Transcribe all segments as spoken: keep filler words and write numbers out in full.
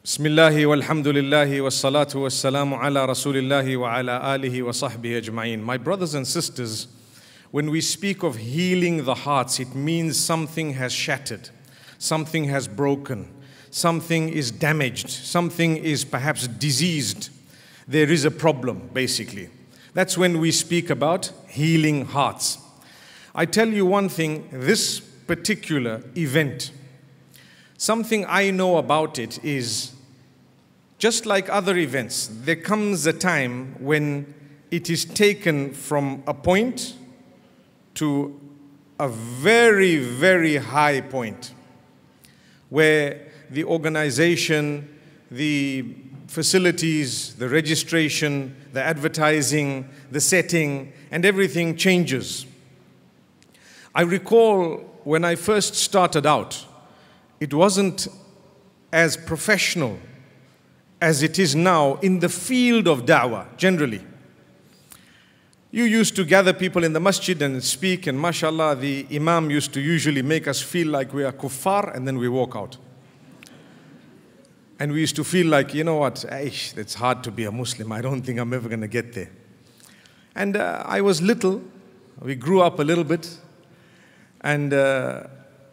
Bismillahi walhamdulillahi wassalatu wassalamu ala rasulillahi wa ala alihi wa sahbihi ajma'in. My brothers and sisters, when we speak of healing the hearts, it means something has shattered, something has broken, something is damaged, something is perhaps diseased. There is a problem, basically. That's when we speak about healing hearts. I tell you one thing, this particular event, something I know about it is, just like other events, there comes a time when it is taken from a point to a very, very high point, where the organization, the facilities, the registration, the advertising, the setting, and everything changes. I recall when I first started out, it wasn't as professional as it is now in the field of da'wah, generally. You used to gather people in the masjid and speak, and mashallah, the imam used to usually make us feel like we are kuffar, and then we walk out. And we used to feel like, you know what, Aish, it's hard to be a Muslim. I don't think I'm ever going to get there. And uh, I was little. We grew up a little bit. And uh,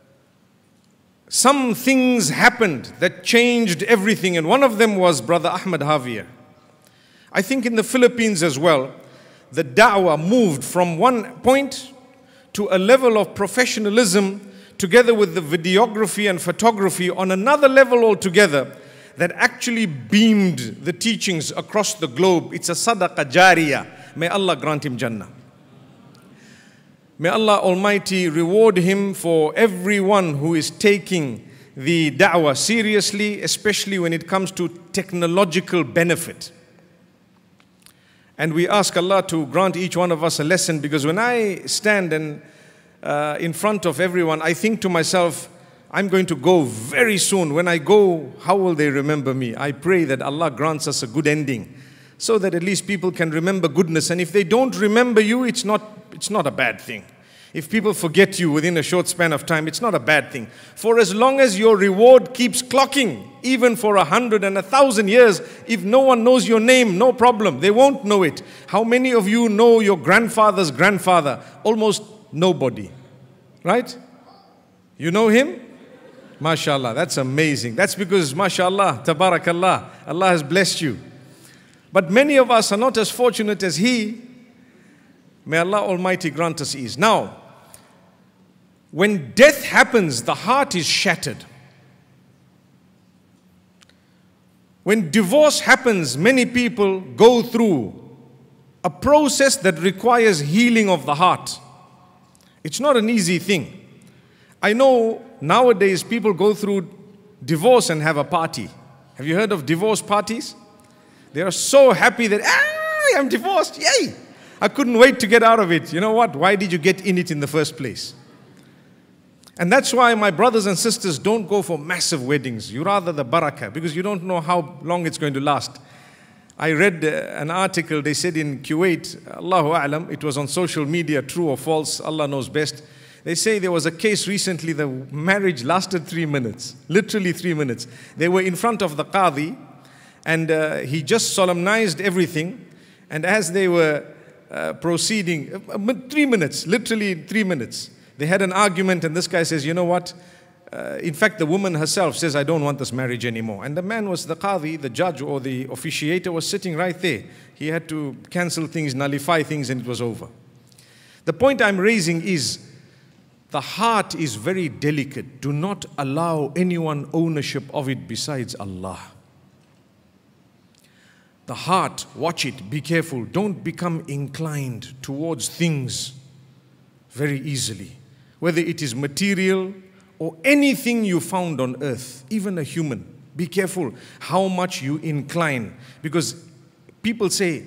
some things happened that changed everything, and one of them was Brother Ahmad Javier. I think in the Philippines as well, the da'wah moved from one point to a level of professionalism, together with the videography and photography on another level altogether, that actually beamed the teachings across the globe. It's a sadaqah jariyah. May Allah grant him Jannah. May Allah Almighty reward him for everyone who is taking the da'wah seriously, especially when it comes to technological benefit. And we ask Allah to grant each one of us a lesson, because when I stand and uh, in front of everyone, I think to myself, I'm going to go very soon. When I go, how will they remember me? I pray that Allah grants us a good ending, so that at least people can remember goodness. And if they don't remember you, it's not, it's not a bad thing. If people forget you within a short span of time, it's not a bad thing. For as long as your reward keeps clocking, even for a hundred and a thousand years, if no one knows your name, no problem. They won't know it. How many of you know your grandfather's grandfather? Almost nobody. Right? You know him? MashaAllah, that's amazing. That's because, MashaAllah, Tabarakallah, Allah has blessed you. But many of us are not as fortunate as he. May Allah Almighty grant us ease. Now, when death happens, the heart is shattered. When divorce happens, many people go through a process that requires healing of the heart. It's not an easy thing. I know nowadays people go through divorce and have a party. Have you heard of divorce parties? They are so happy that, ah, I'm divorced, yay! I couldn't wait to get out of it. You know what? Why did you get in it in the first place? And that's why my brothers and sisters don't go for massive weddings. You rather the barakah, because you don't know how long it's going to last. I read uh, an article, they said in Kuwait, Allahu A'lam, it was on social media, true or false, Allah knows best. They say there was a case recently, the marriage lasted three minutes, literally three minutes. They were in front of the Qadi, and uh, he just solemnized everything. And as they were uh, proceeding, uh, three minutes, literally three minutes, they had an argument, and this guy says, you know what? Uh, in fact, the woman herself says, I don't want this marriage anymore. And the man was the Qadi, the judge or the officiator was sitting right there. He had to cancel things, nullify things, and it was over. The point I'm raising is, the heart is very delicate. Do not allow anyone ownership of it besides Allah. The heart, watch it, be careful. Don't become inclined towards things very easily. Whether it is material or anything you found on earth, even a human. Be careful how much you incline. Because people say,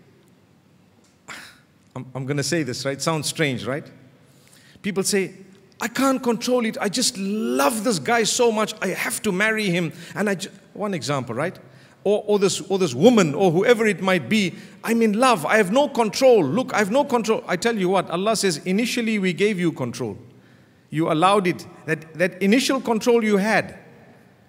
I'm, I'm going to say this, right? Sounds strange, right? People say, I can't control it. I just love this guy so much. I have to marry him. And I just, one example, right? Or, or, this, or this woman or whoever it might be. I'm in love. I have no control. Look, I have no control. I tell you what, Allah says, initially we gave you control. You allowed it. That, that initial control you had,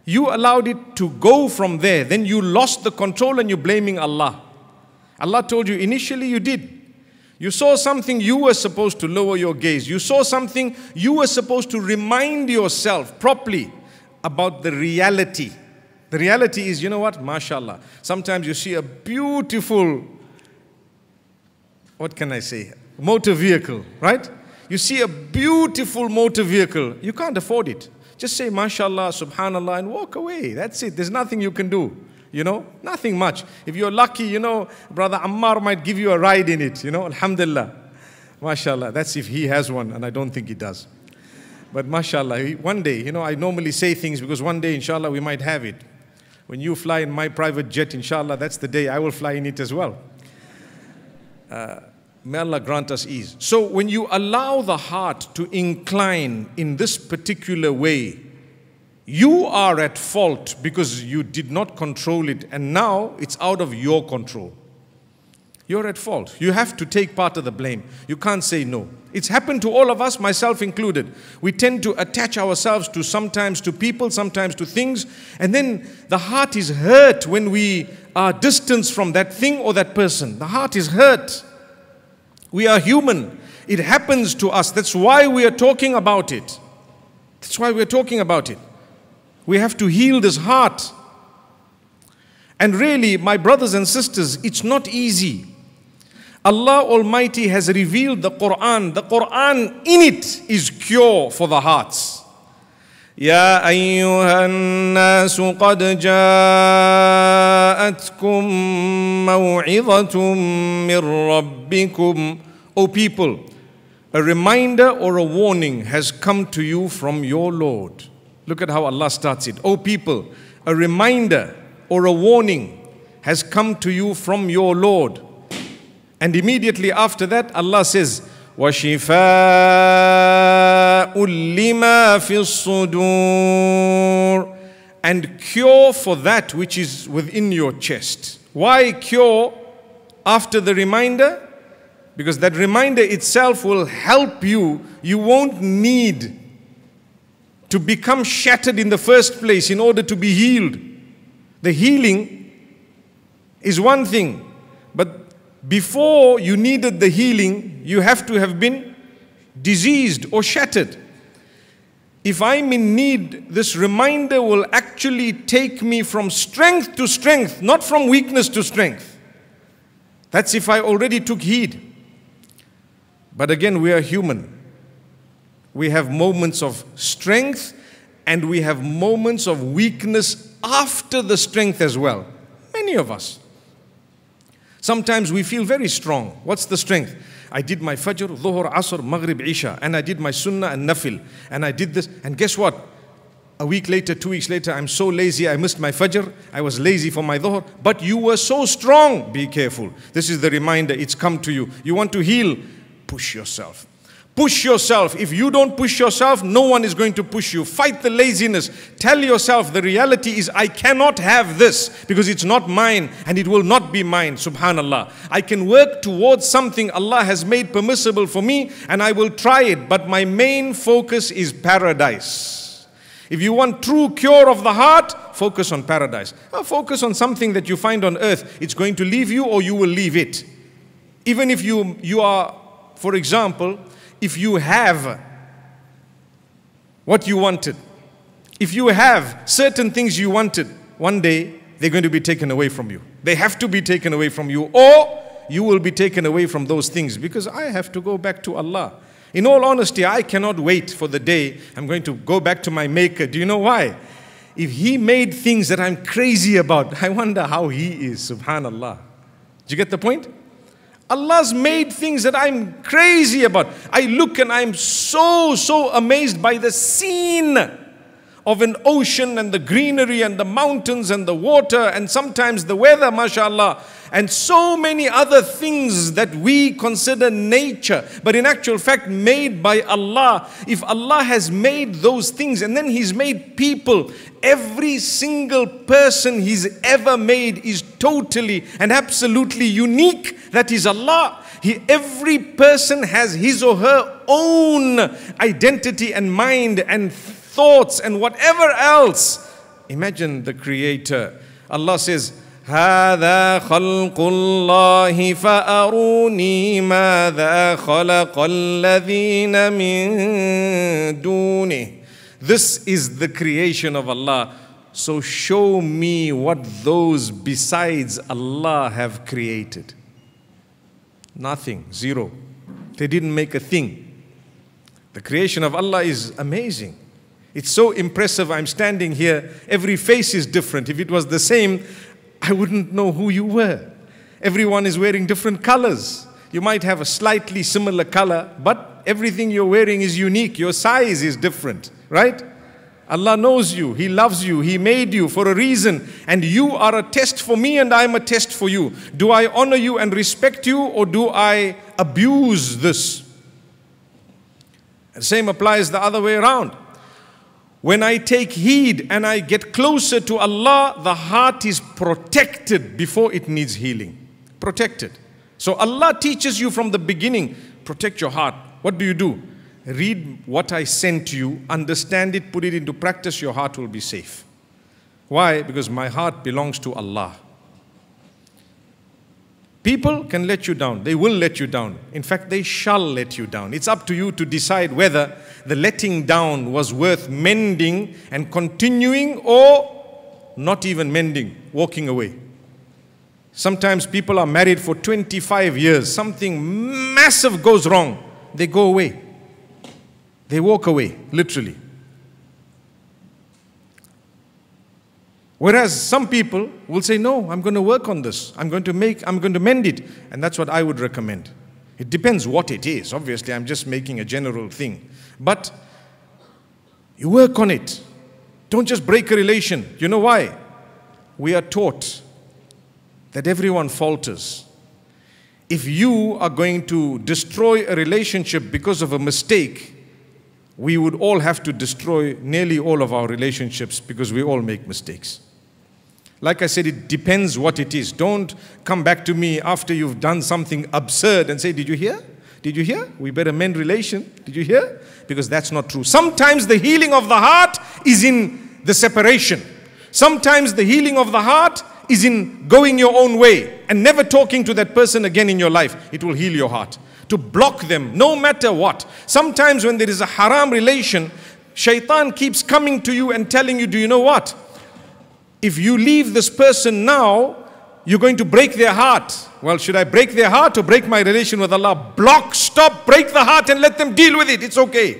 You allowed it to go from there. Then you lost the control and you're blaming Allah. Allah told you initially you did. You saw something, you were supposed to lower your gaze. You saw something, you were supposed to remind yourself properly about the reality. The reality is, you know what, mashallah. Sometimes you see a beautiful, what can I say, motor vehicle, right? You see a beautiful motor vehicle. You can't afford it. Just say mashallah, subhanallah, and walk away. That's it. There's nothing you can do. You know, nothing much. If you're lucky, you know, Brother Ammar might give you a ride in it, you know, alhamdulillah. MashaAllah, that's if he has one, and I don't think he does. But MashaAllah, one day, you know, I normally say things because one day, inshallah, we might have it. When you fly in my private jet, inshallah, that's the day I will fly in it as well. Uh, may Allah grant us ease. So when you allow the heart to incline in this particular way, you are at fault because you did not control it, and now it's out of your control. You're at fault. You have to take part of the blame. You can't say no. It's happened to all of us, myself included. We tend to attach ourselves to sometimes to people, sometimes to things, and then the heart is hurt when we are distanced from that thing or that person. The heart is hurt. We are human. It happens to us. That's why we are talking about it. That's why we're talking about it. We have to heal this heart. And really, my brothers and sisters, it's not easy. Allah Almighty has revealed the Quran. The Quran in it is cure for the hearts. يا أيها الناس قد جاءتكم موعظة من ربكم. O people, a reminder or a warning has come to you from your Lord. Look at how Allah starts it. O people, a reminder or a warning has come to you from your Lord. And immediately after that, Allah says, وَشِفَاءٌ لِمَا فِي الصُّدُورِ, and cure for that which is within your chest. Why cure after the reminder? Because that reminder itself will help you. You won't need to become shattered in the first place in order to be healed. The healing is one thing, but before you needed the healing, you have to have been diseased or shattered. If I'm in need, this reminder will actually take me from strength to strength, not from weakness to strength. That's if I already took heed. But again, we are human. We have moments of strength and we have moments of weakness after the strength as well. Many of us. Sometimes we feel very strong. What's the strength? I did my Fajr, Dhuhr, Asr, Maghrib, Isha, and I did my Sunnah and Nafil, and I did this, and guess what? A week later, two weeks later, I'm so lazy, I missed my Fajr, I was lazy for my Dhuhr, but you were so strong. Be careful. This is the reminder, it's come to you. You want to heal? Push yourself. Push yourself. If you don't push yourself, no one is going to push you. Fight the laziness. Tell yourself the reality is I cannot have this because it's not mine and it will not be mine. Subhanallah. I can work towards something Allah has made permissible for me and I will try it. But my main focus is paradise. If you want true cure of the heart, focus on paradise. Or focus on something that you find on earth. It's going to leave you or you will leave it. Even if you, you are, for example, if you have what you wanted, if you have certain things you wanted, one day they're going to be taken away from you. They have to be taken away from you, or you will be taken away from those things because I have to go back to Allah. In all honesty, I cannot wait for the day I'm going to go back to my Maker. Do you know why? If He made things that I'm crazy about, I wonder how He is, subhanallah. Do you get the point? Allah's made things that I'm crazy about. I look and I'm so, so amazed by the scene of an ocean and the greenery and the mountains and the water and sometimes the weather, mashallah, and so many other things that we consider nature, but in actual fact made by Allah. If Allah has made those things and then He's made people, every single person He's ever made is totally and absolutely unique. That is Allah. He, every person has his or her own identity and mind and thoughts and whatever else. Imagine the Creator. Allah says, هذا خلق الله فأروني ماذا خلق الذين من دونه. This is the creation of Allah. So show me what those besides Allah have created. Nothing, zero. They didn't make a thing. The creation of Allah is amazing. It's so impressive. I'm standing here. Every face is different. If it was the same, I wouldn't know who you were. Everyone is wearing different colors. You might have a slightly similar color, but everything you're wearing is unique. Your size is different, right? Allah knows you. He loves you. He made you for a reason. And you are a test for me and I'm a test for you. Do I honor you and respect you, or do I abuse this? The same applies the other way around. When I take heed and I get closer to Allah, the heart is protected before it needs healing. Protected. So Allah teaches you from the beginning, protect your heart. What do you do? Read what I sent to you, understand it, put it into practice, your heart will be safe. Why? Because my heart belongs to Allah. People can let you down. They will let you down. In fact, they shall let you down. It's up to you to decide whether the letting down was worth mending and continuing, or not even mending, walking away. Sometimes people are married for twenty-five years. Something massive goes wrong. They go away. They walk away, literally. Whereas some people will say, no, I'm going to work on this. I'm going to make, I'm going to mend it. And that's what I would recommend. It depends what it is. Obviously, I'm just making a general thing. But you work on it. Don't just break a relation. You know why? We are taught that everyone falters. If you are going to destroy a relationship because of a mistake, we would all have to destroy nearly all of our relationships because we all make mistakes. Like I said, it depends what it is. Don't come back to me after you've done something absurd and say, did you hear? Did you hear? We better mend relation. Did you hear? Because that's not true. Sometimes the healing of the heart is in the separation. Sometimes the healing of the heart is in going your own way and never talking to that person again in your life. It will heal your heart. To block them, no matter what. Sometimes when there is a haram relation, shaitan keeps coming to you and telling you, do you know what? If you leave this person now, you're going to break their heart. Well, should I break their heart or break my relation with Allah? Block, stop, break the heart and let them deal with it. It's okay.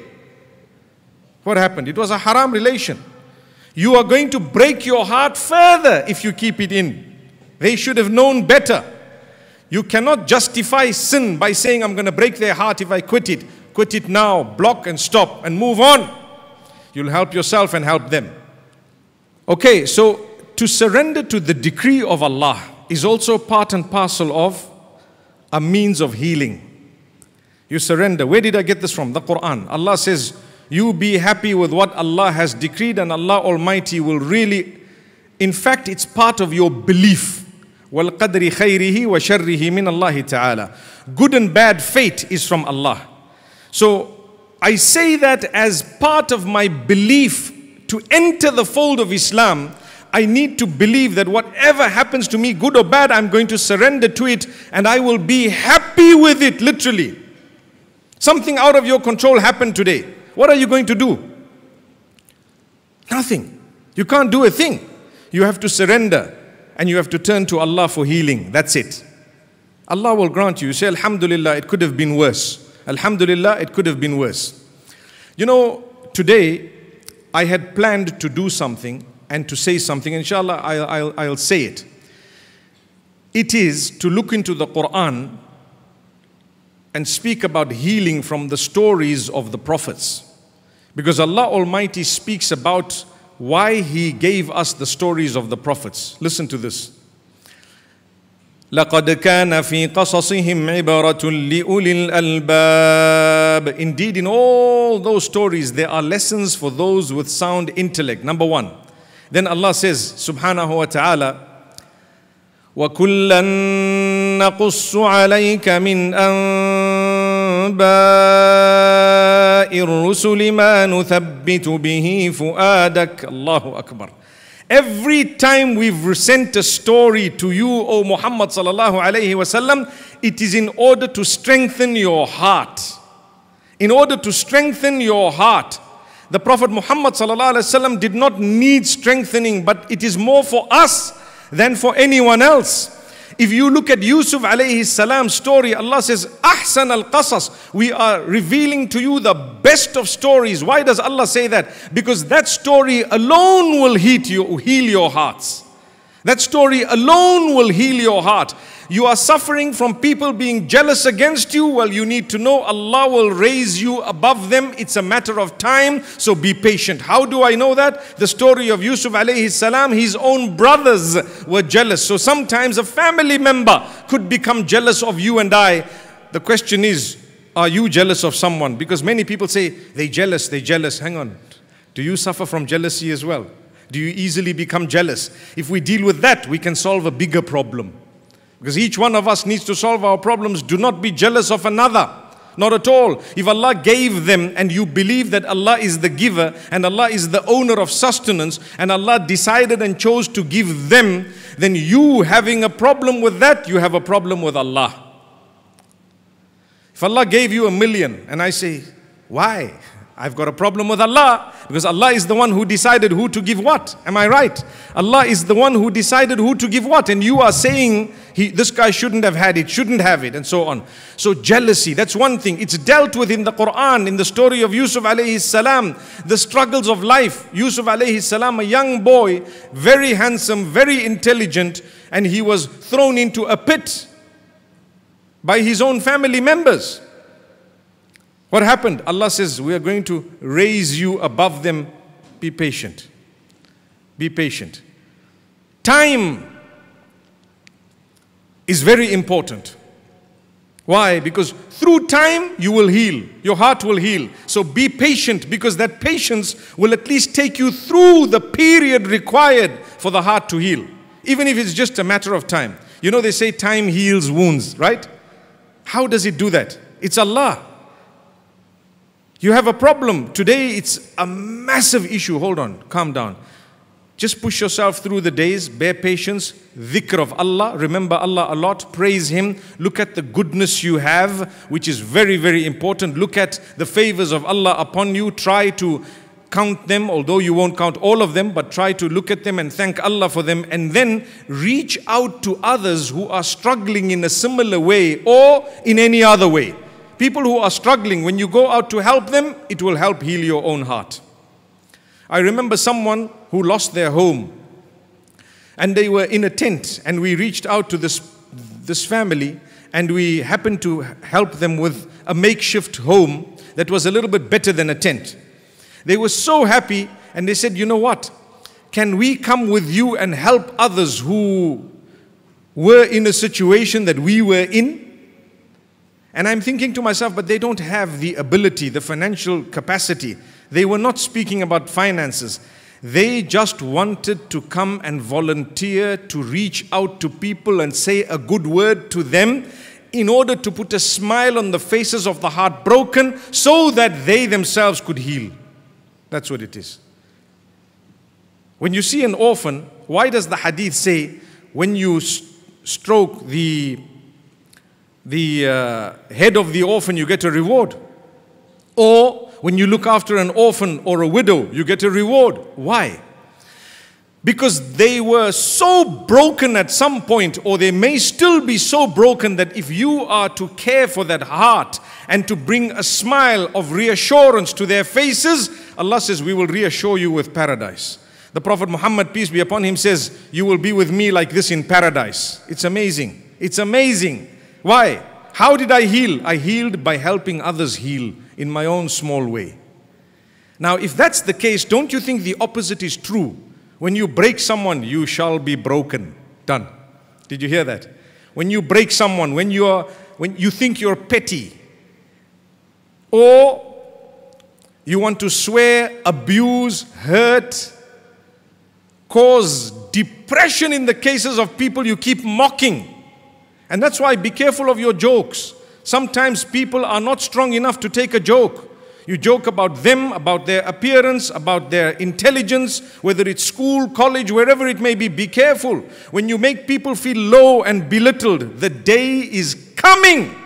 What happened? It was a haram relation. You are going to break your heart further if you keep it in. They should have known better. You cannot justify sin by saying, I'm going to break their heart if I quit it. Quit it now, block and stop and move on. You'll help yourself and help them. Okay, so to surrender to the decree of Allah is also part and parcel of a means of healing. You surrender. Where did I get this from? The Quran. Allah says, you be happy with what Allah has decreed, and Allah Almighty will really, in fact, it's part of your belief. وَالْقَدْرِ خَيْرِهِ وَشَرِّهِ مِنَ اللَّهِ تَعَالَى. Good and bad fate is from Allah. So I say that as part of my belief to enter the fold of Islam. I need to believe that whatever happens to me, good or bad, I'm going to surrender to it and I will be happy with it, literally. Something out of your control happened today. What are you going to do? Nothing. You can't do a thing. You have to surrender and you have to turn to Allah for healing. That's it. Allah will grant you. You say, Alhamdulillah, it could have been worse. Alhamdulillah, it could have been worse. You know, today I had planned to do something and to say something. Inshallah, I'll, I'll, I'll say it. It is to look into the Quran and speak about healing from the stories of the prophets. Because Allah Almighty speaks about why He gave us the stories of the prophets. Listen to this. لَقَدْ كَانَ فِي قَصَصِهِمْ عِبَرَةٌ لِأُولِي الْأَلْبَابِ. Indeed, in all those stories, there are lessons for those with sound intellect. Number one. Then Allah says, subhanahu wa ta'ala, وَكُلًّا نَقُصُّ عَلَيْكَ مِنْ أَنْبَاءِ الرُّسُلِ مَا نُثَبِّتُ بِهِ فُؤَادَكَ. Allahu Akbar. Every time we've sent a story to you, O Muhammad sallallahu alayhi wasallam, it is in order to strengthen your heart. In order to strengthen your heart. The Prophet Muhammad sallallahu alayhi wasallam did not need strengthening, but it is more for us than for anyone else. If you look at Yusuf alayhi salam's story, Allah says, Ahsan al-Qasas. We are revealing to you the best of stories. Why does Allah say that? Because that story alone will heal you, heal your hearts. That story alone will heal your heart. You are suffering from people being jealous against you. Well, you need to know Allah will raise you above them. It's a matter of time, so be patient. How do I know that? The story of Yusuf alayhi salam, his own brothers were jealous. So sometimes a family member could become jealous of you and I. The question is, are you jealous of someone? Because many people say, they jealous, they jealous. Hang on. Do you suffer from jealousy as well? Do you easily become jealous? If we deal with that, we can solve a bigger problem. Because each one of us needs to solve our problems. Do not be jealous of another. Not at all. If Allah gave them and you believe that Allah is the giver and Allah is the owner of sustenance and Allah decided and chose to give them, then you having a problem with that, you have a problem with Allah. If Allah gave you a million and I say, why? I've got a problem with Allah, because Allah is the one who decided who to give what. Am I right? Allah is the one who decided who to give what. And you are saying, he, this guy shouldn't have had it, shouldn't have it, and so on. So jealousy, that's one thing. It's dealt with in the Quran, in the story of Yusuf alayhi salam, the struggles of life. Yusuf alayhi salam, a young boy, very handsome, very intelligent, and he was thrown into a pit by his own family members. What happened? Allah says, we are going to raise you above them. Be patient. Be patient. Time is very important. Why? Because through time you will heal. Your heart will heal. So be patient, because that patience will at least take you through the period required for the heart to heal. Even if it's just a matter of time. You know, they say time heals wounds, right? How does it do that? It's Allah. You have a problem. Today it's a massive issue. Hold on, calm down. Just push yourself through the days, bear patience, dhikr of Allah, remember Allah a lot, praise Him, look at the goodness you have, which is very, very important. Look at the favors of Allah upon you, try to count them, although you won't count all of them, but try to look at them and thank Allah for them, and then reach out to others who are struggling in a similar way or in any other way. People who are struggling, when you go out to help them, it will help heal your own heart. I remember someone who lost their home and they were in a tent, and we reached out to this, this family, and we happened to help them with a makeshift home that was a little bit better than a tent. They were so happy, and they said, you know what, can we come with you and help others who were in a situation that we were in? And I'm thinking to myself, but they don't have the ability, the financial capacity. They were not speaking about finances. They just wanted to come and volunteer to reach out to people and say a good word to them in order to put a smile on the faces of the heartbroken so that they themselves could heal. That's what it is. When you see an orphan, why does the hadith say when you stroke the the uh, head of the orphan, you get a reward? Or when you look after an orphan or a widow, you get a reward. Why? Because they were so broken at some point, or they may still be so broken, that if you are to care for that heart and to bring a smile of reassurance to their faces, Allah says, we will reassure you with paradise. The Prophet Muhammad, peace be upon him, says, you will be with me like this in paradise. It's amazing. It's amazing. Why? How did I heal? I healed by helping others heal in my own small way. Now, if that's the case, don't you think the opposite is true? When you break someone, you shall be broken. Done. Did you hear that? When you break someone, when you are, when you think you're petty, or you want to swear, abuse, hurt, cause depression in the cases of people you keep mocking. And that's why be careful of your jokes. Sometimes people are not strong enough to take a joke. You joke about them, about their appearance, about their intelligence, whether it's school, college, wherever it may be. Be careful. When you make people feel low and belittled, the day is coming.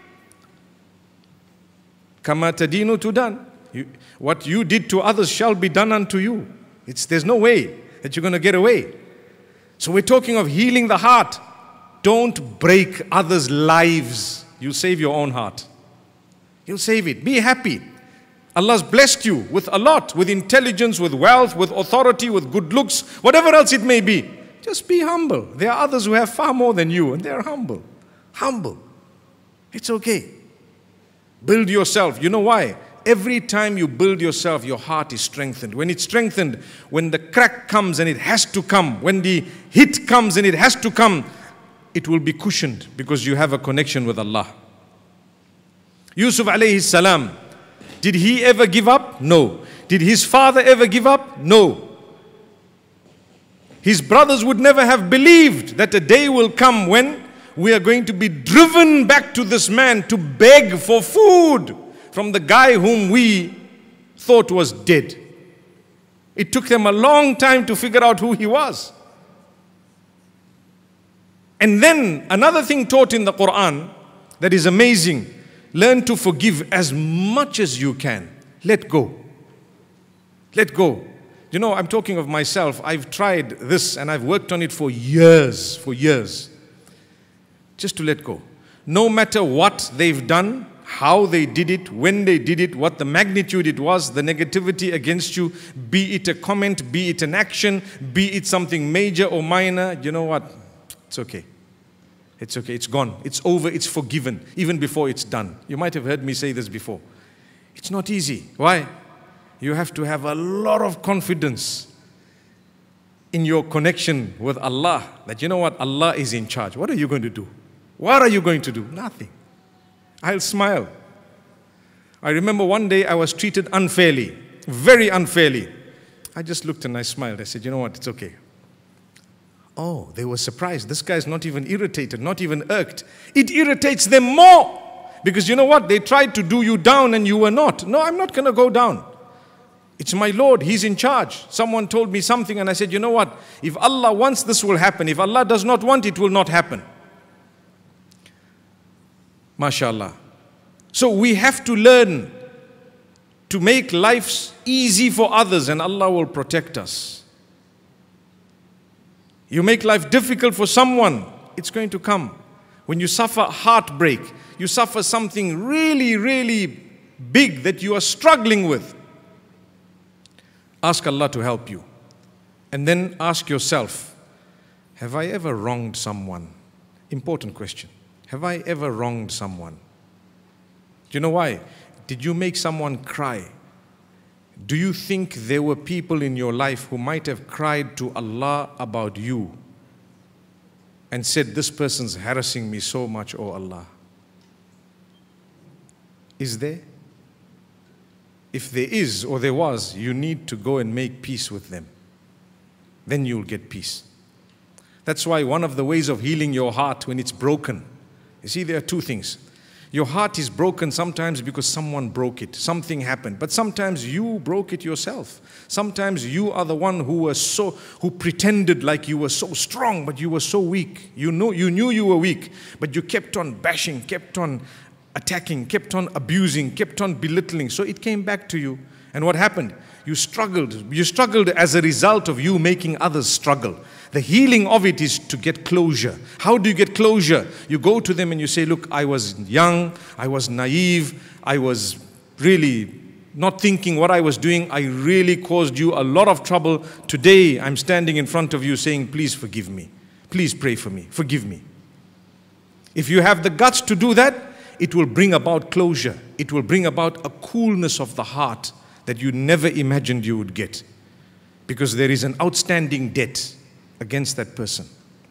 Kama tadinu tudan. You, what you did to others shall be done unto you. It's, there's no way that you're going to get away. So we're talking of healing the heart. Don't break others' lives. You'll save your own heart. You'll save it. Be happy. Allah's blessed you with a lot, with intelligence, with wealth, with authority, with good looks, whatever else it may be. Just be humble. There are others who have far more than you, and they're humble. Humble. It's okay. Build yourself. You know why? Every time you build yourself, your heart is strengthened. When it's strengthened, when the crack comes and it has to come, when the hit comes and it has to come, it will be cushioned because you have a connection with Allah. Yusuf alayhi salam, did he ever give up? No. Did his father ever give up? No. His brothers would never have believed that a day will come when we are going to be driven back to this man to beg for food from the guy whom we thought was dead. It took them a long time to figure out who he was. And then another thing taught in the Quran that is amazing. Learn to forgive as much as you can. Let go. Let go. You know, I'm talking of myself. I've tried this and I've worked on it for years, for years. Just to let go. No matter what they've done, how they did it, when they did it, what the magnitude it was, the negativity against you, be it a comment, be it an action, be it something major or minor, you know what? It's okay. It's okay. It's gone. It's over. It's forgiven, even before it's done. You might have heard me say this before. It's not easy. Why? You have to have a lot of confidence in your connection with Allah, that you know what? Allah is in charge. What are you going to do? What are you going to do? Nothing. I'll smile. I remember one day I was treated unfairly, very unfairly. I just looked and I smiled. I said, you know what? It's okay. Oh, they were surprised. This guy's not even irritated, not even irked. It irritates them more. Because you know what? They tried to do you down and you were not. No, I'm not going to go down. It's my Lord. He's in charge. Someone told me something and I said, you know what? If Allah wants, this will happen. If Allah does not want, it will not happen. MashaAllah. So we have to learn to make life easy for others and Allah will protect us. You make life difficult for someone, it's going to come. When you suffer heartbreak, you suffer something really, really big that you are struggling with. Ask Allah to help you. And then ask yourself, have I ever wronged someone? Important question. Have I ever wronged someone? Do you know why? Did you make someone cry? Do you think there were people in your life who might have cried to Allah about you and said, this person's harassing me so much, oh Allah? Is there? If there is or there was, you need to go and make peace with them. Then you'll get peace. That's why one of the ways of healing your heart when it's broken, you see, there are two things. Your heart is broken sometimes because someone broke it. Something happened. But sometimes you broke it yourself. Sometimes you are the one who was so, who pretended like you were so strong, but you were so weak. You know, you knew you were weak, but you kept on bashing, kept on attacking, kept on abusing, kept on belittling. So it came back to you. And what happened? You struggled. You struggled as a result of you making others struggle. The healing of it is to get closure. How do you get closure? You go to them and you say, look, I was young, I was naive, I was really not thinking what I was doing. I really caused you a lot of trouble. Today, I'm standing in front of you saying, please forgive me. Please pray for me. Forgive me. If you have the guts to do that, it will bring about closure. It will bring about a coolness of the heart that you never imagined you would get. Because there is an outstanding debt against that person.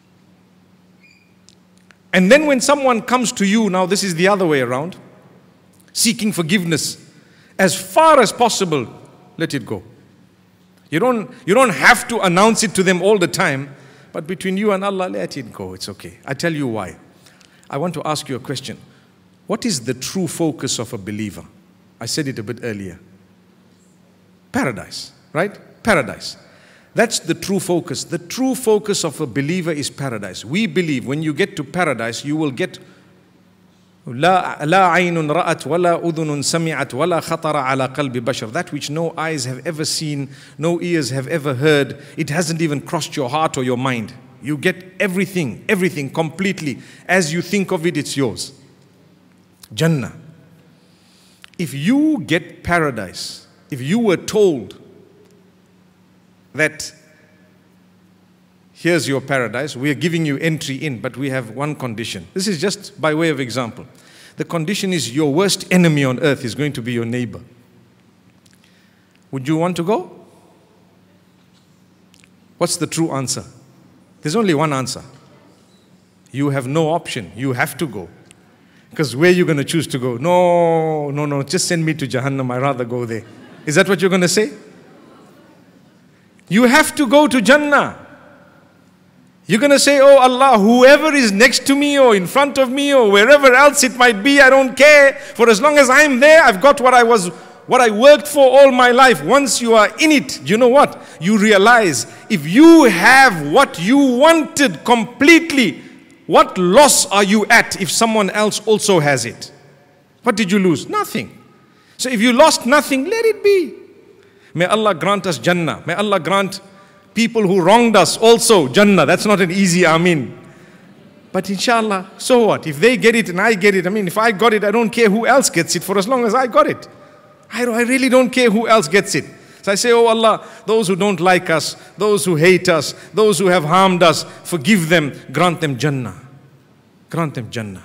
And then when someone comes to you, now this is the other way around, seeking forgiveness, as far as possible, let it go. You don't, you don't have to announce it to them all the time, but between you and Allah, let it go. It's okay. I tell you why. I want to ask you a question. What is the true focus of a believer? I said it a bit earlier. Paradise, right? Paradise. That's the true focus. The true focus of a believer is paradise. We believe when you get to paradise, you will get لا لا عين رأت ولا أذن سمعت ولا خطر على قلب بشر. That which no eyes have ever seen, no ears have ever heard. It hasn't even crossed your heart or your mind. You get everything, everything completely. As you think of it, it's yours. Jannah. If you get paradise, if you were told that here's your paradise, we are giving you entry in, but we have one condition. This is just by way of example. The condition is your worst enemy on earth is going to be your neighbor. Would you want to go? What's the true answer? There's only one answer. You have no option. You have to go. Because where are you going to choose to go? No, no, no, just send me to Jahannam. I'd rather go there. Is that what you're going to say? You have to go to Jannah. You're going to say, oh Allah, whoever is next to me or in front of me or wherever else it might be, I don't care. For as long as I'm there, I've got what I was, what I worked for all my life. Once you are in it, you know what? You realize if you have what you wanted completely, what loss are you at if someone else also has it? What did you lose? Nothing. So if you lost nothing, let it be. May Allah grant us Jannah. May Allah grant people who wronged us also Jannah. That's not an easy Amin. But inshallah, so what? If they get it and I get it, I mean, if I got it, I don't care who else gets it for as long as I got it. I, I really don't care who else gets it. So I say, oh Allah, those who don't like us, those who hate us, those who have harmed us, forgive them, grant them Jannah. Grant them Jannah.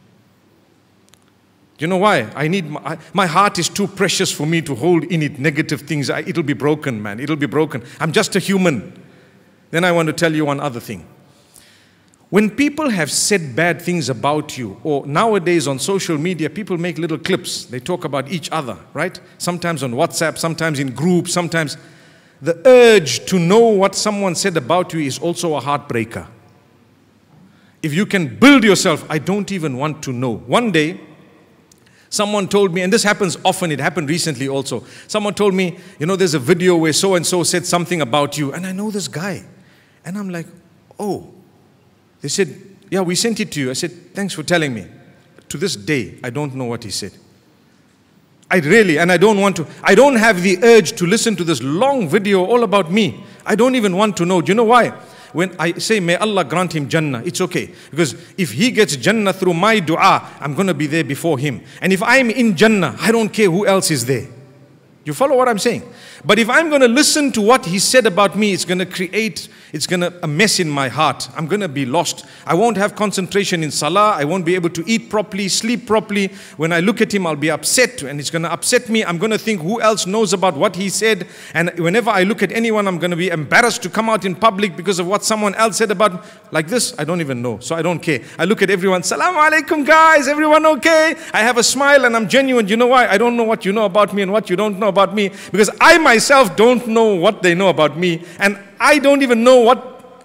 You know why? I need my, my heart is too precious for me to hold in it negative things. I, it'll be broken, man. It'll be broken. I'm just a human. Then I want to tell you one other thing. When people have said bad things about you, or nowadays on social media, people make little clips. They talk about each other, right? Sometimes on WhatsApp, sometimes in groups, sometimes. The urge to know what someone said about you is also a heartbreaker. If you can build yourself, I don't even want to know. One day, someone told me, and this happens often, it happened recently also. Someone told me, you know, there's a video where so-and-so said something about you. And I know this guy. And I'm like, oh. They said, yeah, we sent it to you. I said, thanks for telling me. To this day, I don't know what he said. I really, and I don't want to, I don't have the urge to listen to this long video all about me. I don't even want to know. Do you know why? When I say, may Allah grant him Jannah, it's okay. Because if he gets Jannah through my dua, I'm going to be there before him. And if I'm in Jannah, I don't care who else is there. You follow what I'm saying? But if I'm going to listen to what he said about me, it's going to create, it's going to a mess in my heart. I'm going to be lost. I won't have concentration in salah. I won't be able to eat properly, sleep properly. When I look at him, I'll be upset and it's going to upset me. I'm going to think who else knows about what he said. And whenever I look at anyone, I'm going to be embarrassed to come out in public because of what someone else said about me. Like this, I don't even know. So I don't care. I look at everyone, Salaam alaikum guys, everyone okay? I have a smile and I'm genuine. You know why? I don't know what you know about me and what you don't know about me, because I myself don't know what they know about me, and I don't even know what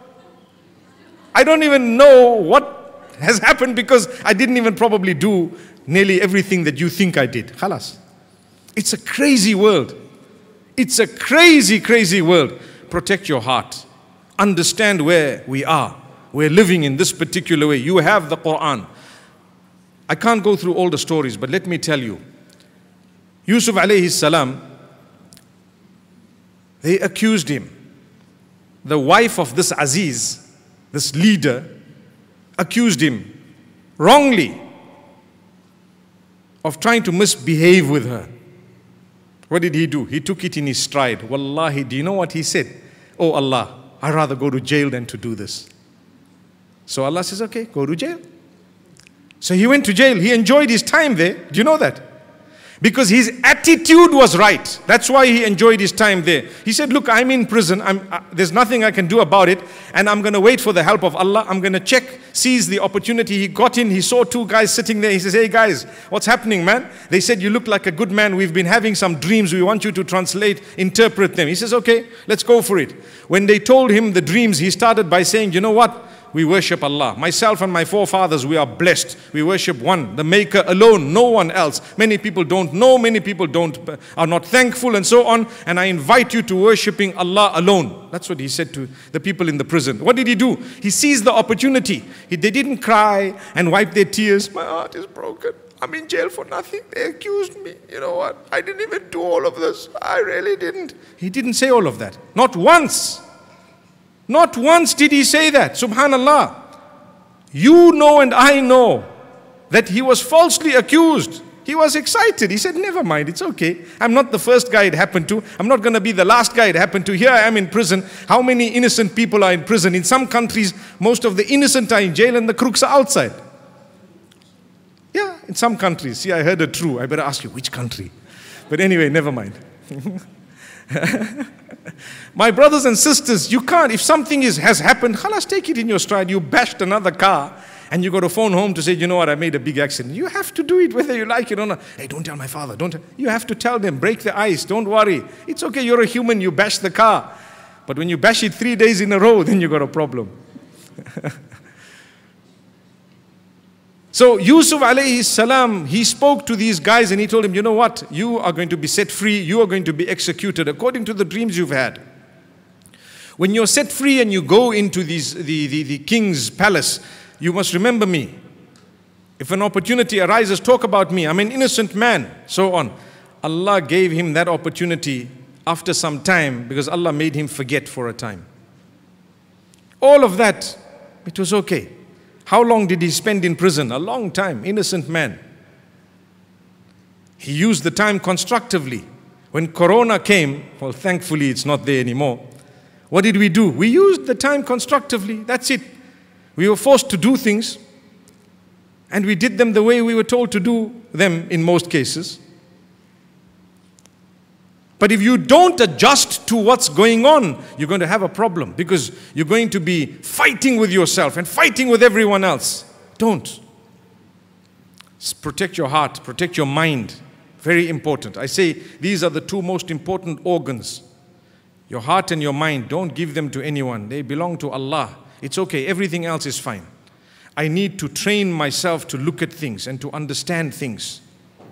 I don't even know what has happened, because I didn't even probably do nearly everything that you think I did. Khalas. It's a crazy world. It's a crazy, crazy world. Protect your heart. Understand where we are. We're living in this particular way. You have the Quran. I can't go through all the stories, but let me tell you. Yusuf alayhi salam, they accused him. The wife of this Aziz, this leader, accused him wrongly of trying to misbehave with her. What did he do? He took it in his stride. Wallahi, do you know what he said? Oh Allah, I'd rather go to jail than to do this. So Allah says, okay, go to jail. So he went to jail. He enjoyed his time there. Do you know that? Because his attitude was right. That's why he enjoyed his time there. He said, look, I'm in prison. I'm, uh, there's nothing I can do about it. And I'm going to wait for the help of Allah. I'm going to check, seize the opportunity. He got in. He saw two guys sitting there. He says, hey guys, what's happening, man? They said, you look like a good man. We've been having some dreams. We want you to translate, interpret them. He says, okay, let's go for it. When they told him the dreams, he started by saying, you know what? We worship Allah. Myself and my forefathers, we are blessed. We worship one, the Maker alone, no one else. Many people don't know, many people don't are not thankful and so on. And I invite you to worshipping Allah alone. That's what he said to the people in the prison. What did he do? He seized the opportunity. He, they didn't cry and wipe their tears. My heart is broken. I'm in jail for nothing. They accused me. You know what? I didn't even do all of this. I really didn't. He didn't say all of that. Not once. Not once did he say that. Subhanallah. You know and I know that he was falsely accused. He was excited. He said, never mind, it's okay. I'm not the first guy it happened to. I'm not going to be the last guy it happened to. Here I am in prison. How many innocent people are in prison? In some countries, most of the innocent are in jail and the crooks are outside. Yeah, in some countries. See, I heard it true. I better ask you, which country? But anyway, never mind. My brothers and sisters, you can't, if something is, has happened, khalas, take it in your stride. You bashed another car and you got a phone home to say, you know what, I made a big accident. You have to do it whether you like it or not. Hey, don't tell my father. Don't. You have to tell them, break the ice, don't worry. It's okay, you're a human, you bash the car. But when you bash it three days in a row, then you got a problem. So Yusuf alayhi salam, he spoke to these guys and he told him, you know what, you are going to be set free, you are going to be executed according to the dreams you've had. When you're set free and you go into these, the, the, the king's palace, you must remember me. If an opportunity arises, talk about me. I'm an innocent man, so on. Allah gave him that opportunity after some time because Allah made him forget for a time. All of that, it was okay. How long did he spend in prison? A long time, innocent man. He used the time constructively. When Corona came, well, thankfully it's not there anymore. What did we do? We used the time constructively. That's it. We were forced to do things, and we did them the way we were told to do them in most cases. But if you don't adjust to what's going on, you're going to have a problem because you're going to be fighting with yourself and fighting with everyone else. Don't. Protect your heart, protect your mind. Very important. I say these are the two most important organs. Your heart and your mind, don't give them to anyone. They belong to Allah. It's okay, everything else is fine. I need to train myself to look at things and to understand things.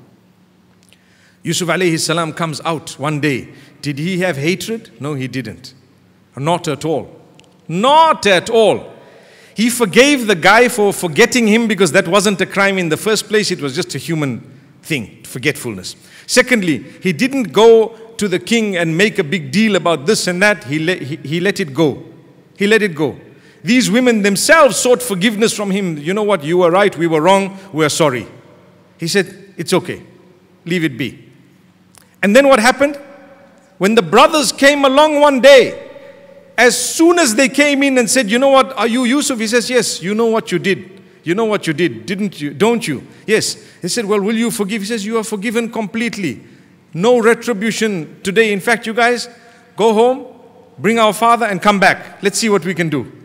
Yusuf alayhi salam comes out one day. Did he have hatred? No, he didn't. Not at all. Not at all. He forgave the guy for forgetting him because that wasn't a crime in the first place. It was just a human thing, forgetfulness. Secondly, he didn't go to the king and make a big deal about this and that. He let, he, he let it go. He let it go. These women themselves sought forgiveness from him. You know what? You were right. We were wrong. We are sorry. He said, it's okay. Leave it be. And then what happened? When the brothers came along one day, as soon as they came in and said, you know what, are you Yusuf? He says, yes, you know what you did. You know what you did, didn't you? Don't you? Yes. He said, well, will you forgive? He says, you are forgiven completely. No retribution today. In fact, you guys, go home, bring our father and come back. Let's see what we can do.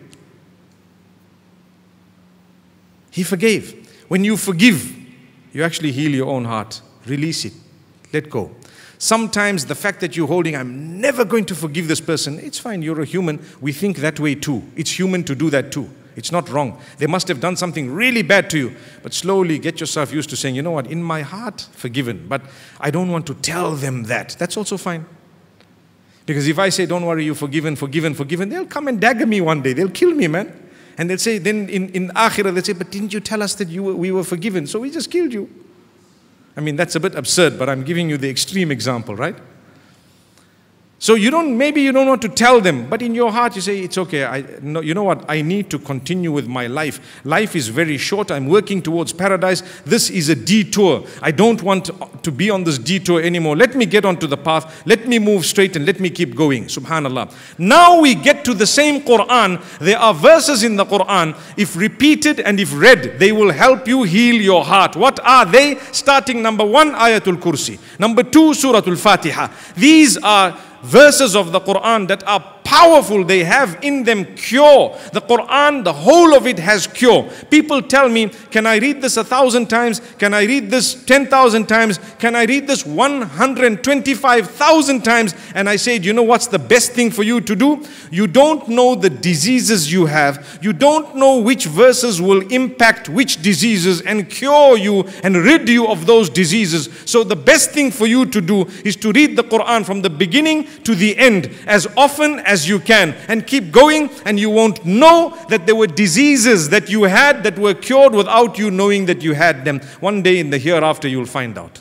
He forgave. When you forgive, you actually heal your own heart. Release it. Let go. Sometimes the fact that you're holding, I'm never going to forgive this person, it's fine, you're a human. We think that way too. It's human to do that too. It's not wrong. They must have done something really bad to you. But slowly get yourself used to saying, you know what, in my heart, forgiven. But I don't want to tell them that. That's also fine. Because if I say, don't worry, you're forgiven, forgiven, forgiven, they'll come and dagger me one day. They'll kill me, man. And they'll say, then in, in Akhirah, they'll say, but didn't you tell us that you were, we were forgiven? So we just killed you. I mean, that's a bit absurd, but I'm giving you the extreme example, right? So you don't, maybe you don't want to tell them, but in your heart you say, it's okay, I, no, you know what, I need to continue with my life. Life is very short, I'm working towards paradise. This is a detour. I don't want to be on this detour anymore. Let me get onto the path, let me move straight and let me keep going, subhanallah. Now we get to the same Quran. There are verses in the Quran, if repeated and if read, they will help you heal your heart. What are they? Starting number one, Ayatul Kursi. Number two, Suratul Fatiha. These are verses of the Quran that are powerful. They have in them cure. The Quran, the whole of it has cure. People tell me, can I read this a thousand times? Can I read this ten thousand times? Can I read this one hundred twenty-five thousand times? And I said, you know what's the best thing for you to do? You don't know the diseases you have. You don't know which verses will impact which diseases and cure you and rid you of those diseases. So the best thing for you to do is to read the Quran from the beginning to the end as often as you can, and keep going, and you won't know that there were diseases that you had that were cured without you knowing that you had them. One day in the hereafter you'll find out.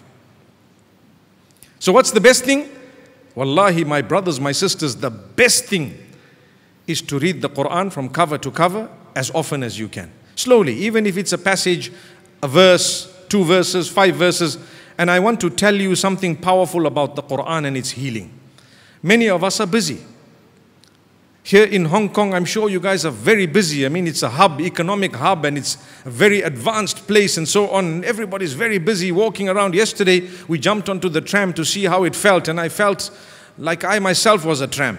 So what's the best thing? Wallahi, my brothers, my sisters, the best thing is to read the Quran from cover to cover as often as you can. Slowly, even if it's a passage, a verse, two verses, five verses. And I want to tell you something powerful about the Quran and its healing. Many of us are busy. Here in Hong Kong, I'm sure you guys are very busy. I mean, it's a hub, economic hub, and it's a very advanced place and so on. Everybody's very busy walking around. Yesterday, we jumped onto the tram to see how it felt, and I felt like I myself was a tram.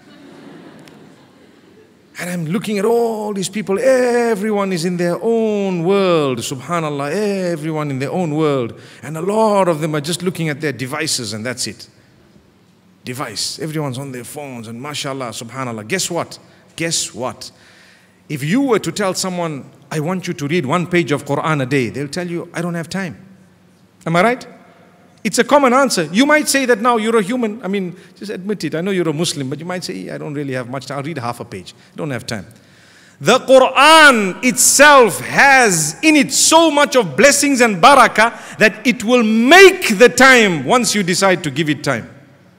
And I'm looking at all these people. Everyone is in their own world. Subhanallah, everyone in their own world. And a lot of them are just looking at their devices, and that's it. Device. Everyone's on their phones, and mashallah, subhanallah. Guess what? Guess what? If you were to tell someone, I want you to read one page of Quran a day, they'll tell you, I don't have time. Am I right? It's a common answer. You might say that now you're a human. I mean, just admit it. I know you're a Muslim, but you might say, I don't really have much time. I'll read half a page. I don't have time. The Quran itself has in it so much of blessings and barakah that it will make the time once you decide to give it time.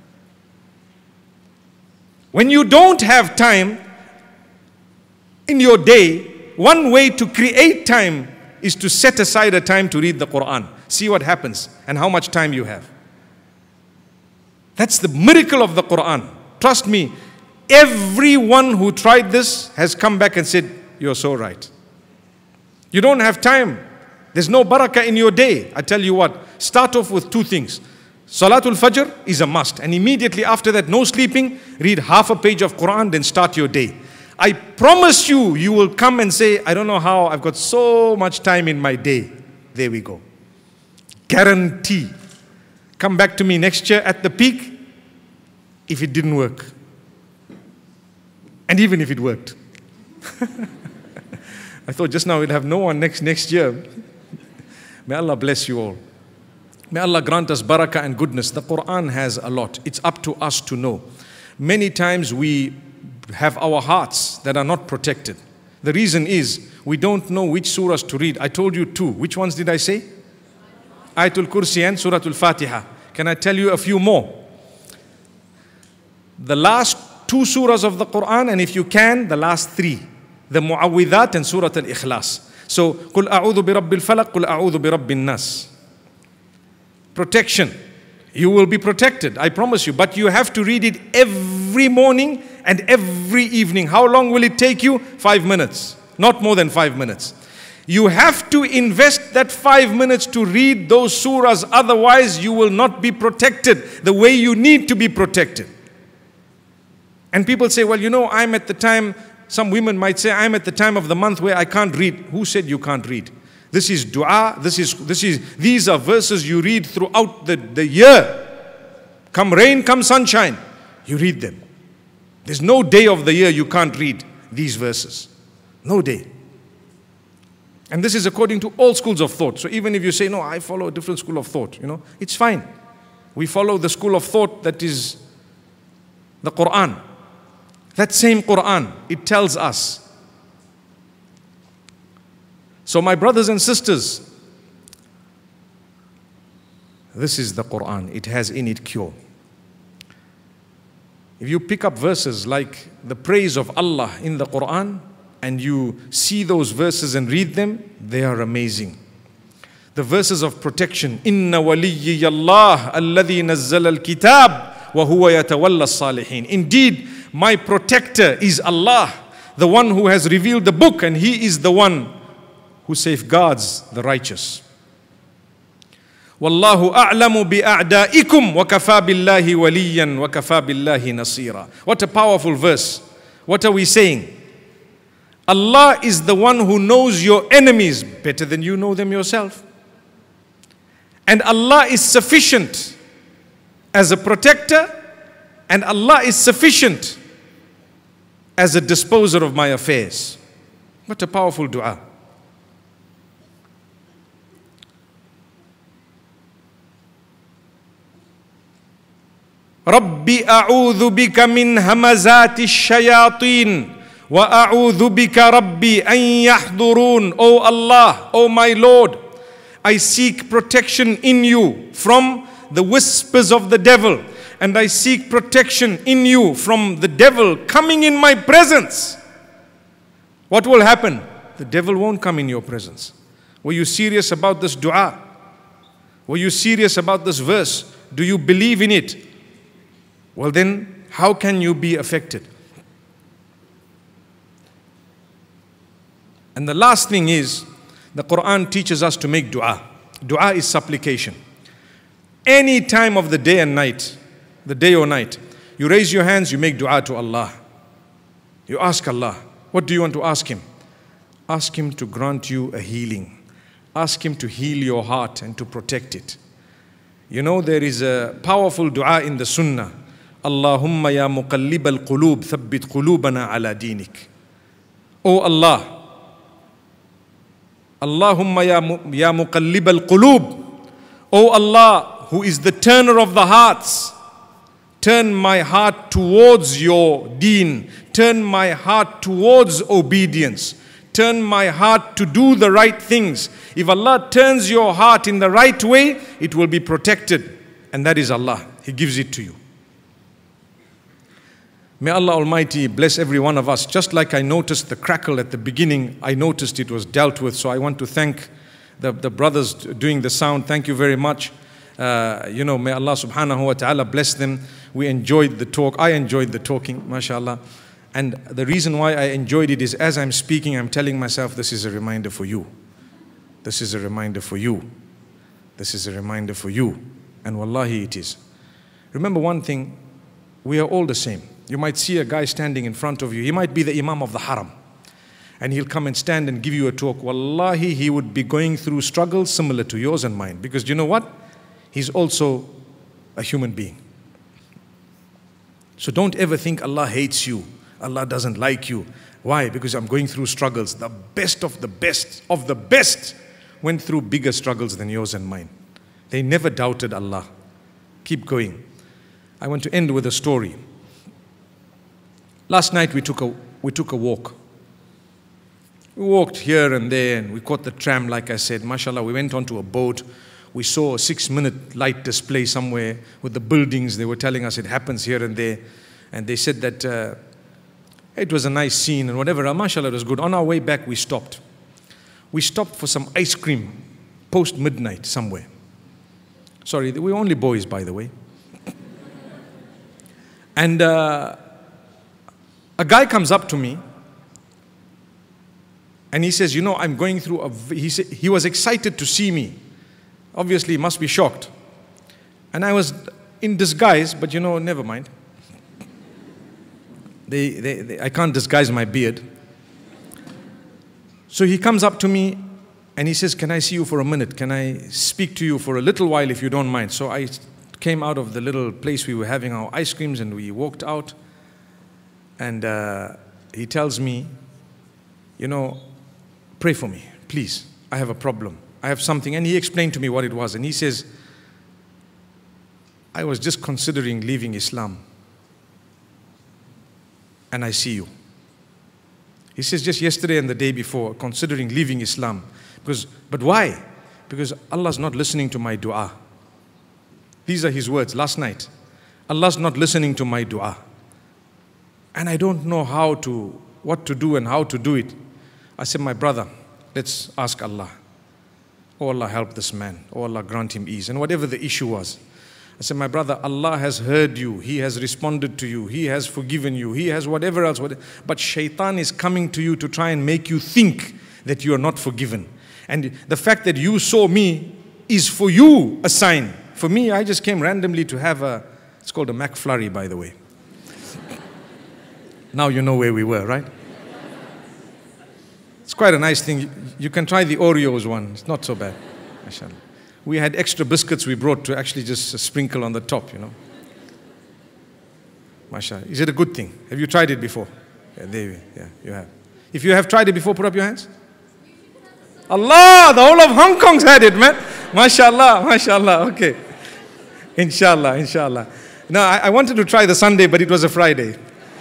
When you don't have time in your day, one way to create time is to set aside a time to read the Quran. See what happens and how much time you have. That's the miracle of the Quran. Trust me, everyone who tried this has come back and said, you're so right. You don't have time. There's no barakah in your day. I tell you what, start off with two things. Salatul Fajr is a must. And immediately after that, no sleeping, read half a page of Quran, then start your day. I promise you, you will come and say, I don't know how, I've got so much time in my day. There we go. Guarantee. Come back to me next year at the peak if it didn't work. And even if it worked. I thought just now we'll have no one next, next year. May Allah bless you all. May Allah grant us barakah and goodness. The Quran has a lot. It's up to us to know. Many times we have our hearts that are not protected. The reason is we don't know which surahs to read. I told you two. Which ones did I say? Ayatul Kursi and Suratul Fatiha. Can I tell you a few more? The last two surahs of the Quran, and if you can, the last three. The Mu'awwidhat and Surat Al-Ikhlas. So, قُلْ أَعُوذُ بِرَبِّ الْفَلَقِ قُلْ أَعُوذُ بِرَبِّ النَّاسِ. Protection. You will be protected, I promise you. But you have to read it every morning and every evening. How long will it take you? Five minutes. Not more than five minutes. You have to invest that five minutes to read those surahs. Otherwise, you will not be protected the way you need to be protected. And people say, well, you know, I'm at the time, some women might say, I'm at the time of the month where I can't read. Who said you can't read? This is dua, this is, this is, these are verses you read throughout the, the year. Come rain, come sunshine, you read them. There's no day of the year you can't read these verses. No day. And this is according to all schools of thought. So even if you say, no, I follow a different school of thought, you know, it's fine. We follow the school of thought that is the Quran. That same Quran, it tells us. So my brothers and sisters, this is the Quran. It has in it cure. If you pick up verses like the praise of Allah in the Quran, and you see those verses and read them, they are amazing. The verses of protection, Inna waliyyi Allah alladhi nazzala al-kitab wa huwa yatawalla as-salihin. Indeed, my protector is Allah, the one who has revealed the book, and He is the one who safeguards the righteous. Wallahu a'lamu bi'a'da'ikum wa kafa billahi waliyan wa kafa billahi nasira. What a powerful verse. What are we saying? Allah is the one who knows your enemies better than you know them yourself. And Allah is sufficient as a protector, and Allah is sufficient as a disposer of my affairs. What a powerful dua. Rabbi a'udhu bika min hamazati shayateen wa a'udhu bika rabbi an yahdurun. O Allah, O my Lord, I seek protection in you from the whispers of the devil, and I seek protection in you from the devil coming in my presence. What will happen? The devil won't come in your presence. Were you serious about this dua? Were you serious about this verse? Do you believe in it? Well then, how can you be affected? And the last thing is, the Quran teaches us to make dua. Dua is supplication. Any time of the day and night, the day or night, you raise your hands, you make dua to Allah. You ask Allah. What do you want to ask Him? Ask Him to grant you a healing. Ask Him to heal your heart and to protect it. You know, there is a powerful dua in the Sunnah. Allahumma ya muqallib al-qulub, thabbit qulubana ala dinik. Oh Allah, Allahumma ya, ya muqallib al-qulub. Oh Allah, who is the turner of the hearts, turn my heart towards your deen. Turn my heart towards obedience. Turn my heart to do the right things. If Allah turns your heart in the right way, it will be protected. And that is Allah. He gives it to you. May Allah Almighty bless every one of us. Just like I noticed the crackle at the beginning, I noticed it was dealt with. So I want to thank the, the brothers doing the sound. Thank you very much. Uh, you know, may Allah subhanahu wa ta'ala bless them. We enjoyed the talk. I enjoyed the talking, mashallah. And the reason why I enjoyed it is as I'm speaking, I'm telling myself, this is a reminder for you. This is a reminder for you. This is a reminder for you. And wallahi it is. Remember one thing, we are all the same. You might see a guy standing in front of you. He might be the Imam of the Haram. And he'll come and stand and give you a talk. Wallahi, he would be going through struggles similar to yours and mine. Because you know what? He's also a human being. So don't ever think Allah hates you. Allah doesn't like you. Why? Because I'm going through struggles. The best of the best of the best went through bigger struggles than yours and mine. They never doubted Allah. Keep going. I want to end with a story. Last night we took a, we took a walk. We walked here and there and we caught the tram, like I said. MashaAllah, we went onto a boat. We saw a six-minute light display somewhere with the buildings. They were telling us it happens here and there. And they said that uh, it was a nice scene and whatever. MashaAllah, it was good. On our way back, we stopped. We stopped for some ice cream post-midnight somewhere. Sorry, we were only boys, by the way. And uh, a guy comes up to me and he says, you know, I'm going through a... He, said, he was excited to see me. Obviously, he must be shocked. And I was in disguise, but you know, never mind. They, they, they, I can't disguise my beard. So he comes up to me and he says, can I see you for a minute? Can I speak to you for a little while if you don't mind? So I came out of the little place we were having our ice creams and we walked out. And uh, he tells me, you know, pray for me, please. I have a problem. I have something. And he explained to me what it was. And he says, I was just considering leaving Islam. And I see you. He says, just yesterday and the day before, considering leaving Islam. Because, but why? Because Allah's not listening to my dua. These are his words last night. Allah's not listening to my dua. And I don't know how to, what to do and how to do it. I said, my brother, let's ask Allah. Oh Allah, help this man. Oh Allah, grant him ease. And whatever the issue was. I said, my brother, Allah has heard you. He has responded to you. He has forgiven you. He has whatever else. Whatever. But shaitan is coming to you to try and make you think that you are not forgiven. And the fact that you saw me is for you a sign. For me, I just came randomly to have a, it's called a McFlurry, by the way. Now you know where we were, right? It's quite a nice thing. You can try the Oreos one. It's not so bad. MashaAllah. We had extra biscuits we brought to actually just sprinkle on the top, you know. MashaAllah. Is it a good thing? Have you tried it before? Yeah, there you, yeah, you have. If you have tried it before, put up your hands. Allah, the whole of Hong Kong's had it, man. MashaAllah, MashaAllah. Okay. Inshallah, Inshallah. Now, I, I wanted to try the Sunday, but it was a Friday.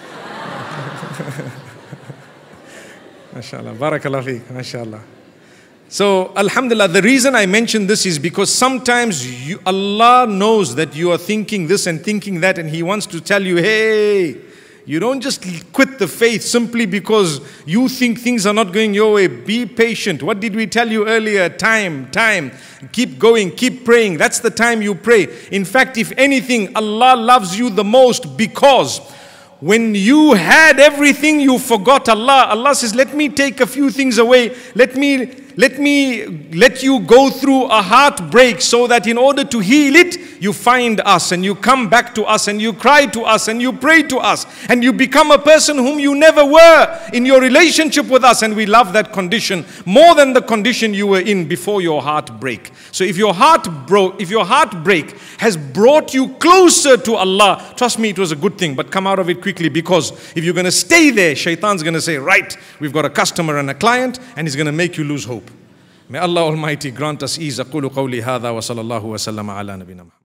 MashaAllah. Barakallah feek. MashaAllah. So, Alhamdulillah, the reason I mention this is because sometimes you, Allah knows that you are thinking this and thinking that, and He wants to tell you, hey, you don't just quit the faith simply because you think things are not going your way. Be patient. What did we tell you earlier? Time, time. Keep going, keep praying. That's the time you pray. In fact, if anything, Allah loves you the most because when you had everything, you forgot Allah. Allah says, let me take a few things away. Let me, let me let you go through a heartbreak so that in order to heal it, you find us and you come back to us and you cry to us and you pray to us and you become a person whom you never were in your relationship with us. And we love that condition more than the condition you were in before your heartbreak. So if your heart broke, if your heartbreak has brought you closer to Allah, trust me, it was a good thing, but come out of it quickly, because if you're going to stay there, Shaitan's going to say, right, we've got a customer and a client, and he's going to make you lose hope. May Allah Almighty grant us ease. Aqulu qawli hadha wa sallallahu wa sallama ala nabina Muhammad.